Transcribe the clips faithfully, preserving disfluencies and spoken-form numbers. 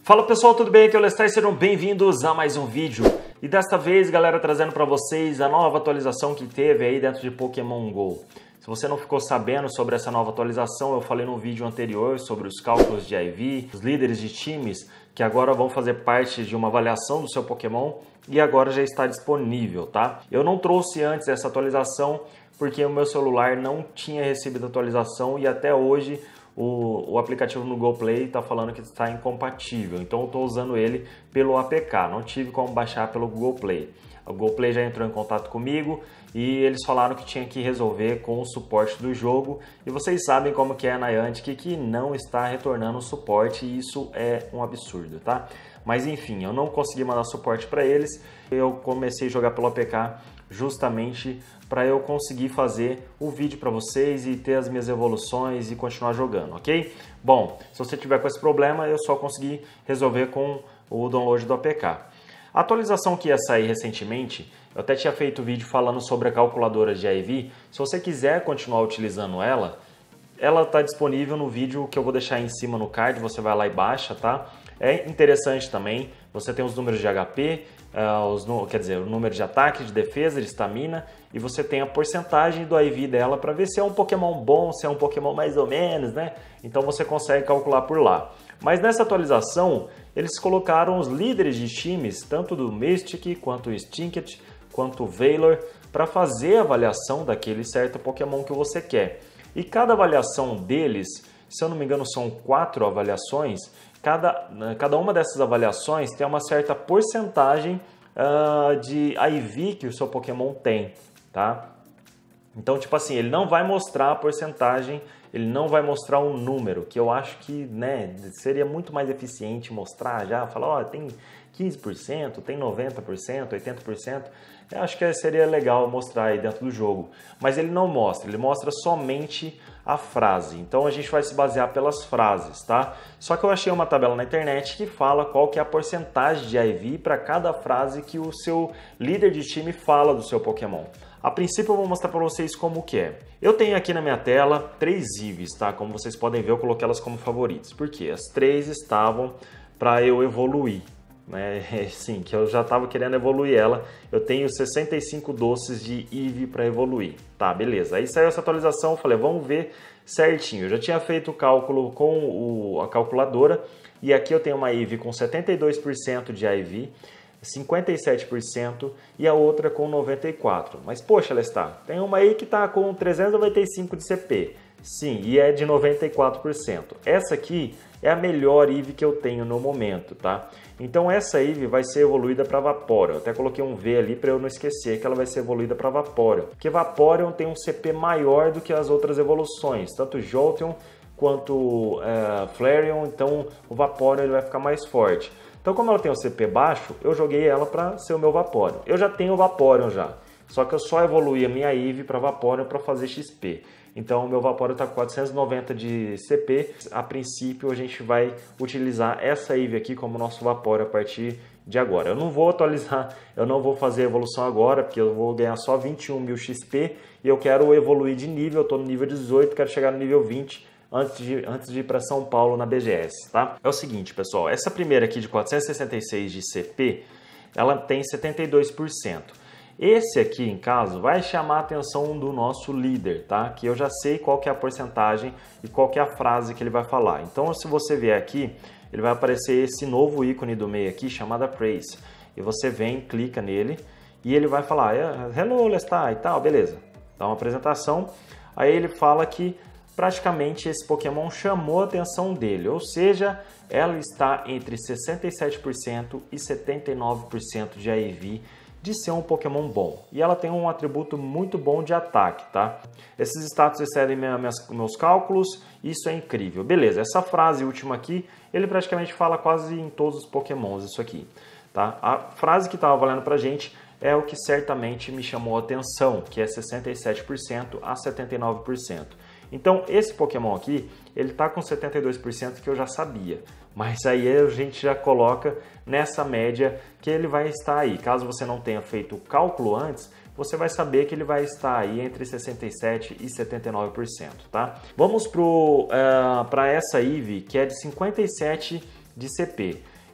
Fala pessoal, tudo bem? Aqui é o Lestar, sejam bem-vindos a mais um vídeo. E desta vez, galera, trazendo para vocês a nova atualização que teve aí dentro de Pokémon GO. Se você não ficou sabendo sobre essa nova atualização, eu falei no vídeo anterior sobre os cálculos de I V, os líderes de times, que agora vão fazer parte de uma avaliação do seu Pokémon e agora já está disponível, tá? Eu não trouxe antes essa atualização porque o meu celular não tinha recebido atualização e até hoje O, o aplicativo no Google Play está falando que está incompatível, então eu estou usando ele pelo A P K, não tive como baixar pelo Google Play. O Google Play já entrou em contato comigo e eles falaram que tinha que resolver com o suporte do jogo, e vocês sabem como que é a Niantic, que não está retornando o suporte, e isso é um absurdo, tá? Mas enfim, eu não consegui mandar suporte para eles, eu comecei a jogar pelo A P K justamente para eu conseguir fazer o vídeo para vocês e ter as minhas evoluções e continuar jogando, ok? Bom, se você tiver com esse problema, eu só consegui resolver com o download do A P K. A atualização que ia sair recentemente, eu até tinha feito vídeo falando sobre a calculadora de I V. Se você quiser continuar utilizando ela, ela está disponível no vídeo que eu vou deixar aí em cima no card, você vai lá e baixa, tá? É interessante também, você tem os números de H P, uh, os, quer dizer, o número de ataque, de defesa, de estamina, e você tem a porcentagem do I V dela para ver se é um Pokémon bom, se é um Pokémon mais ou menos, né? Então você consegue calcular por lá. Mas nessa atualização, eles colocaram os líderes de times, tanto do Mystic, quanto o Stinket, quanto o Veilor, para fazer a avaliação daquele certo Pokémon que você quer. E cada avaliação deles, se eu não me engano são quatro avaliações, cada, cada uma dessas avaliações tem uma certa porcentagem uh, de I V que o seu Pokémon tem, tá? Então, tipo assim, ele não vai mostrar a porcentagem, ele não vai mostrar um número, que eu acho que, né, seria muito mais eficiente mostrar já, falar, ó, tem quinze por cento, tem noventa por cento, oitenta por cento. Eu acho que seria legal mostrar aí dentro do jogo. Mas ele não mostra, ele mostra somente a frase. Então a gente vai se basear pelas frases, tá? Só que eu achei uma tabela na internet que fala qual que é a porcentagem de I V para cada frase que o seu líder de time fala do seu Pokémon. A princípio eu vou mostrar para vocês como que é. Eu tenho aqui na minha tela três I Vs, tá? Como vocês podem ver, eu coloquei elas como favoritos. Porque as três estavam para eu evoluir. Né? Sim, que eu já estava querendo evoluir ela. Eu tenho sessenta e cinco doces de I V para evoluir. Tá, beleza. Aí saiu essa atualização, eu falei, vamos ver certinho. Eu já tinha feito o cálculo com o, a calculadora. E aqui eu tenho uma I V com setenta e dois por cento de I V, cinquenta e sete por cento e a outra com noventa e quatro por cento. Mas poxa, Lestar, tem uma aí que está com trezentos e noventa e cinco de C P. Sim, e é de noventa e quatro por cento. Essa aqui é a melhor I V que eu tenho no momento, tá? Então essa I V vai ser evoluída para Vaporeon. Eu até coloquei um V ali para eu não esquecer que ela vai ser evoluída para Vaporeon. Porque Vaporeon tem um C P maior do que as outras evoluções, tanto Jolteon quanto uh, Flareon, então o Vaporeon ele vai ficar mais forte. Então como ela tem um C P baixo, eu joguei ela para ser o meu Vaporeon. Eu já tenho o Vaporeon já, só que eu só evoluí a minha I V para Vaporeon para fazer X P. Então o meu Vaporeon está com quatrocentos e noventa de C P. A princípio a gente vai utilizar essa I V aqui como nosso Vaporeon a partir de agora. Eu não vou atualizar, eu não vou fazer a evolução agora, porque eu vou ganhar só vinte e um mil X P e eu quero evoluir de nível. Eu estou no nível dezoito, quero chegar no nível vinte antes de, antes de ir para São Paulo na B G S, tá? É o seguinte, pessoal, essa primeira aqui de quatrocentos e sessenta e seis de C P, ela tem setenta e dois por cento. Esse aqui, em caso, vai chamar a atenção do nosso líder, tá? Que eu já sei qual que é a porcentagem e qual que é a frase que ele vai falar. Então, se você vier aqui, ele vai aparecer esse novo ícone do meio aqui, chamado Praise. E você vem, clica nele, e ele vai falar, hello, Lestar, e tal, beleza. Dá uma apresentação. Aí ele fala que praticamente esse Pokémon chamou a atenção dele, ou seja, ela está entre sessenta e sete por cento e setenta e nove por cento de I V de ser um Pokémon bom. E ela tem um atributo muito bom de ataque, tá? Esses status excedem minhas, meus cálculos, isso é incrível. Beleza, essa frase última aqui, ele praticamente fala quase em todos os Pokémons, isso aqui, tá? A frase que estava valendo pra gente é o que certamente me chamou a atenção, que é sessenta e sete por cento a setenta e nove por cento. Então, esse Pokémon aqui, ele tá com setenta e dois por cento que eu já sabia. Mas aí a gente já coloca nessa média que ele vai estar aí. Caso você não tenha feito o cálculo antes, você vai saber que ele vai estar aí entre sessenta e sete por cento e setenta e nove por cento, tá? Vamos para uh, essa I V, que é de cinquenta e sete de C P.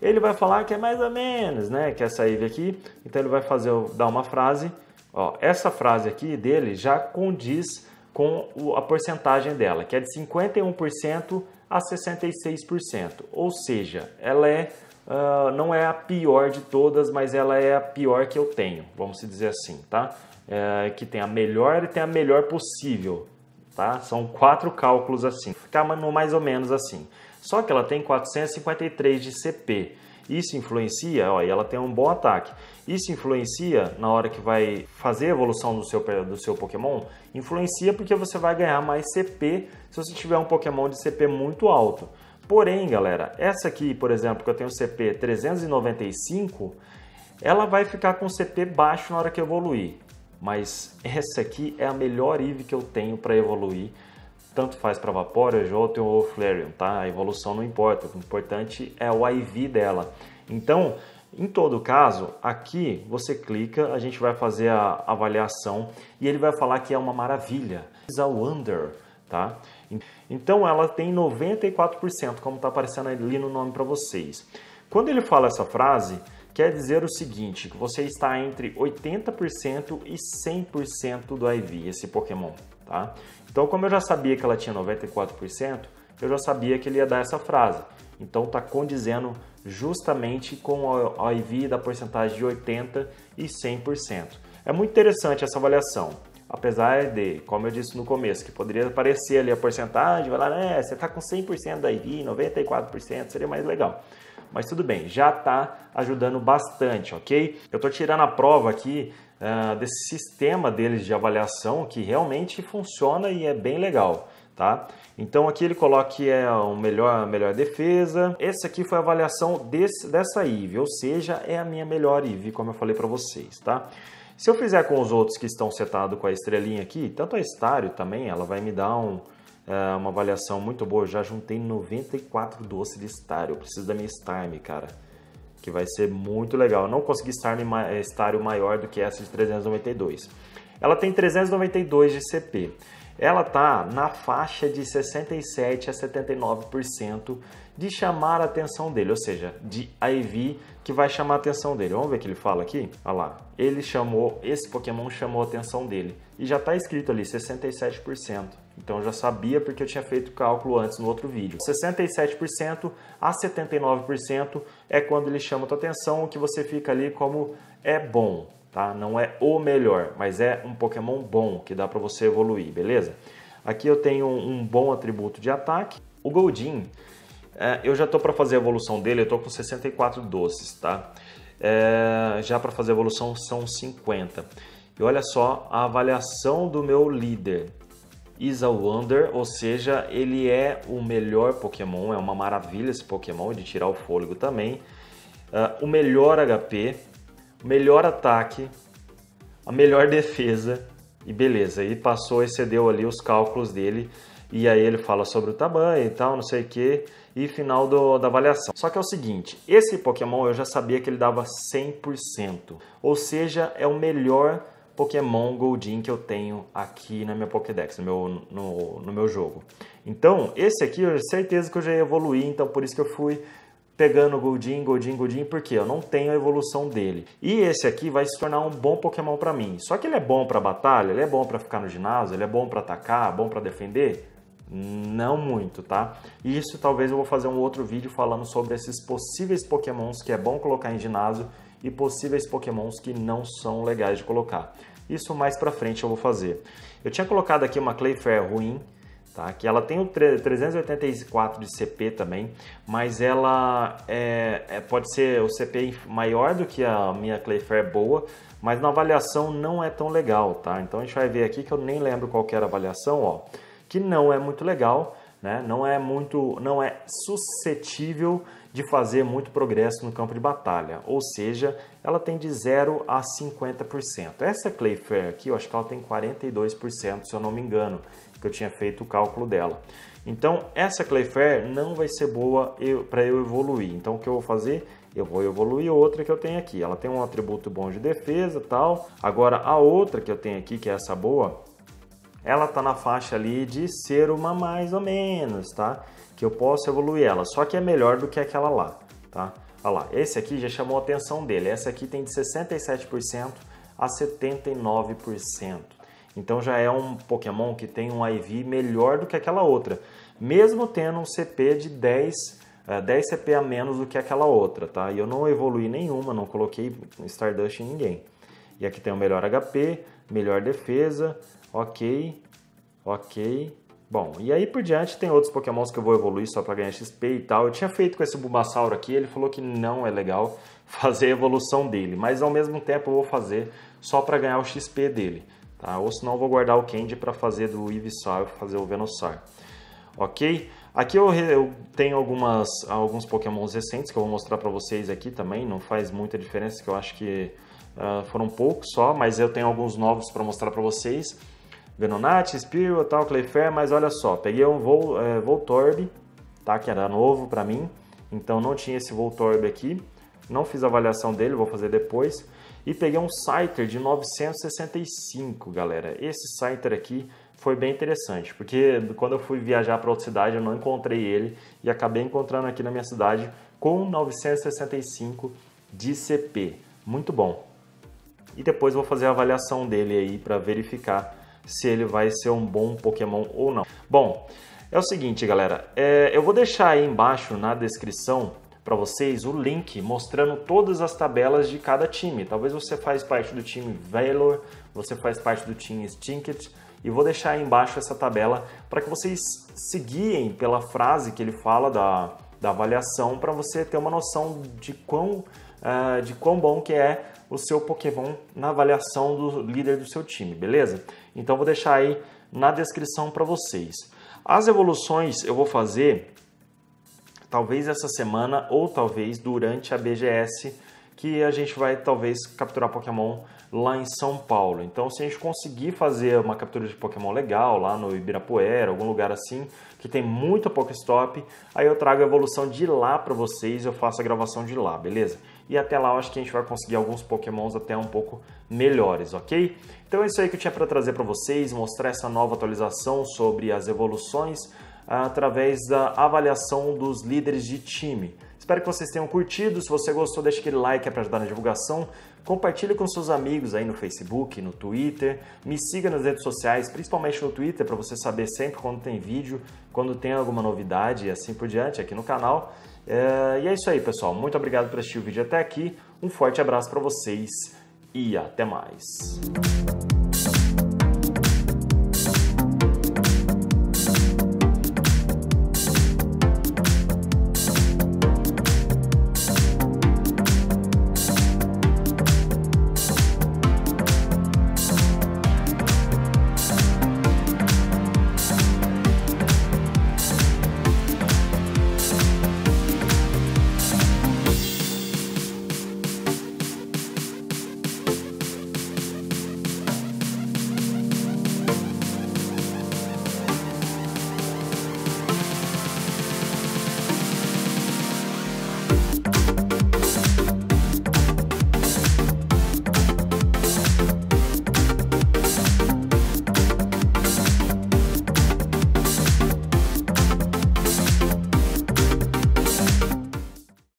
Ele vai falar que é mais ou menos, né? Que essa Eve aqui. Então ele vai fazer, dar uma frase. Ó, essa frase aqui dele já condiz com a porcentagem dela, que é de cinquenta e um por cento a sessenta e seis por cento. Ou seja, ela é, uh, não é a pior de todas, mas ela é a pior que eu tenho, vamos dizer assim, tá? É, que tem a melhor e tem a melhor possível, tá? São quatro cálculos assim, fica no mais ou menos assim. Só que ela tem quatrocentos e cinquenta e três de C P. Isso influencia, ó, e ela tem um bom ataque. Isso influencia na hora que vai fazer a evolução do seu, do seu Pokémon? Influencia porque você vai ganhar mais C P se você tiver um Pokémon de C P muito alto. Porém, galera, essa aqui, por exemplo, que eu tenho C P trezentos e noventa e cinco, ela vai ficar com C P baixo na hora que evoluir. Mas essa aqui é a melhor Eevee que eu tenho para evoluir. Tanto faz para Vaporeon, Jolteon ou Flareon, tá? A evolução não importa, o importante é o I V dela. Então, em todo caso, aqui você clica, a gente vai fazer a avaliação e ele vai falar que é uma maravilha. Isa Wonder, tá? Então ela tem noventa e quatro por cento, como está aparecendo ali no nome para vocês. Quando ele fala essa frase, quer dizer o seguinte, que você está entre oitenta por cento e cem por cento do I V, esse Pokémon, tá? Então, como eu já sabia que ela tinha noventa e quatro por cento, eu já sabia que ele ia dar essa frase. Então, está condizendo justamente com o I V da porcentagem de oitenta por cento e cem por cento. É muito interessante essa avaliação, apesar de, como eu disse no começo, que poderia aparecer ali a porcentagem, vai lá, é, você está com cem por cento da I V, noventa e quatro por cento, seria mais legal. Mas tudo bem, já está ajudando bastante, ok? Eu estou tirando a prova aqui uh, desse sistema deles de avaliação que realmente funciona e é bem legal, tá? Então aqui ele coloca que é a melhor, melhor defesa. Essa aqui foi a avaliação desse, dessa Eevee, ou seja, é a minha melhor Eevee, como eu falei para vocês, tá? Se eu fizer com os outros que estão setados com a estrelinha aqui, tanto a Estário também, ela vai me dar um... É uma avaliação muito boa. Eu já juntei noventa e quatro doces de Estário. Eu preciso da minha Starmie, cara, que vai ser muito legal. Eu não consegui Estário maior do que essa de trezentos e noventa e dois. Ela tem trezentos e noventa e dois de C P. Ela tá na faixa de sessenta e sete a setenta e nove por cento de chamar a atenção dele, ou seja, de I V que vai chamar a atenção dele. Vamos ver o que ele fala aqui? Olha lá, ele chamou, esse Pokémon chamou a atenção dele. E já está escrito ali, sessenta e sete por cento. Então eu já sabia porque eu tinha feito o cálculo antes no outro vídeo. sessenta e sete por cento a setenta e nove por cento é quando ele chama a tua atenção, o que você fica ali como é bom, tá? Não é o melhor, mas é um Pokémon bom que dá para você evoluir, beleza? Aqui eu tenho um bom atributo de ataque. O Goldeen, é, eu já estou para fazer a evolução dele, eu estou com sessenta e quatro doces, tá? É, já para fazer a evolução são cinquenta. E olha só a avaliação do meu líder, Isa Wonder, ou seja, ele é o melhor Pokémon, é uma maravilha esse Pokémon, de tirar o fôlego também. Uh, o melhor H P, o melhor ataque, a melhor defesa, e beleza, e passou, excedeu ali os cálculos dele, e aí ele fala sobre o tamanho e tal, não sei o que, e final do, da avaliação. Só que é o seguinte, esse Pokémon eu já sabia que ele dava cem por cento, ou seja, é o melhor Pokémon Goldeen que eu tenho aqui na minha Pokédex, no meu, no, no meu jogo. Então, esse aqui eu tenho certeza que eu já ia evoluir, então por isso que eu fui pegando Goldeen, Goldeen, Goldeen, porque eu não tenho a evolução dele. E esse aqui vai se tornar um bom Pokémon para mim. Só que ele é bom para batalha, ele é bom para ficar no ginásio, ele é bom para atacar, bom para defender? Não muito, tá? E isso talvez eu vou fazer um outro vídeo falando sobre esses possíveis Pokémons que é bom colocar em ginásio e possíveis Pokémons que não são legais de colocar. Isso mais pra frente eu vou fazer. Eu tinha colocado aqui uma Clefairy ruim, tá? Que ela tem o trezentos e oitenta e quatro de C P também, mas ela é, é, pode ser o C P maior do que a minha Clefairy boa, mas na avaliação não é tão legal, tá? Então a gente vai ver aqui que eu nem lembro qual que era a avaliação, ó, que não é muito legal, né? Não é muito, não é suscetível de fazer muito progresso no campo de batalha, ou seja, ela tem de zero a cinquenta por cento. Essa Clefairy aqui, eu acho que ela tem quarenta e dois por cento, se eu não me engano, que eu tinha feito o cálculo dela. Então, essa Clefairy não vai ser boa para eu evoluir. Então, o que eu vou fazer? Eu vou evoluir outra que eu tenho aqui. Ela tem um atributo bom de defesa e tal. Agora, a outra que eu tenho aqui, que é essa boa, ela tá na faixa ali de ser uma mais ou menos, tá? Que eu posso evoluir ela, só que é melhor do que aquela lá, tá? Olha lá, esse aqui já chamou a atenção dele. Essa aqui tem de sessenta e sete por cento a setenta e nove por cento. Então já é um Pokémon que tem um I V melhor do que aquela outra, mesmo tendo um C P de dez, dez C P a menos do que aquela outra, tá? E eu não evoluí nenhuma, não coloquei Stardust em ninguém. E aqui tem o melhor H P, melhor defesa, ok, ok. Bom, e aí por diante tem outros Pokémons que eu vou evoluir só para ganhar X P e tal. Eu tinha feito com esse Bulbasaur aqui, ele falou que não é legal fazer a evolução dele, mas ao mesmo tempo eu vou fazer só para ganhar o X P dele. Tá? Ou senão eu vou guardar o Candy para fazer do Ivysaur, fazer o Venusaur. Ok? Aqui eu, eu tenho algumas, alguns Pokémons recentes que eu vou mostrar para vocês aqui também. Não faz muita diferença, que eu acho que uh, foram poucos só, mas eu tenho alguns novos para mostrar para vocês. Venonat, Spearow, tal, Clefairy, mas olha só, peguei um Vol, é, Voltorb, tá? Que era novo para mim, então não tinha esse Voltorb aqui. Não fiz a avaliação dele, vou fazer depois. E peguei um Scyther de novecentos e sessenta e cinco, galera. Esse Scyther aqui foi bem interessante, porque quando eu fui viajar para outra cidade eu não encontrei ele e acabei encontrando aqui na minha cidade com novecentos e sessenta e cinco de C P. Muito bom. E depois vou fazer a avaliação dele aí para verificar se ele vai ser um bom Pokémon ou não. Bom, é o seguinte, galera. É, eu vou deixar aí embaixo na descrição para vocês o link mostrando todas as tabelas de cada time. Talvez você faz parte do time Valor, você faz parte do time Stinket, e vou deixar aí embaixo essa tabela para que vocês se guiem pela frase que ele fala da, da avaliação, para você ter uma noção de quão, uh, de quão bom que é o seu Pokémon na avaliação do líder do seu time, beleza? Então vou deixar aí na descrição para vocês. As evoluções eu vou fazer talvez essa semana ou talvez durante a B G S, que a gente vai talvez capturar Pokémon lá em São Paulo. Então se a gente conseguir fazer uma captura de Pokémon legal lá no Ibirapuera, algum lugar assim, que tem muito Pokéstop, aí eu trago a evolução de lá para vocês, eu faço a gravação de lá, beleza? E até lá eu acho que a gente vai conseguir alguns Pokémons até um pouco melhores, ok? Então é isso aí que eu tinha para trazer para vocês, mostrar essa nova atualização sobre as evoluções através da avaliação dos líderes de time. Espero que vocês tenham curtido. Se você gostou, deixa aquele like para ajudar na divulgação. Compartilhe com seus amigos aí no Facebook, no Twitter. Me siga nas redes sociais, principalmente no Twitter, para você saber sempre quando tem vídeo, quando tem alguma novidade e assim por diante aqui no canal. É... E é isso aí, pessoal. Muito obrigado por assistir o vídeo até aqui. Um forte abraço para vocês e até mais.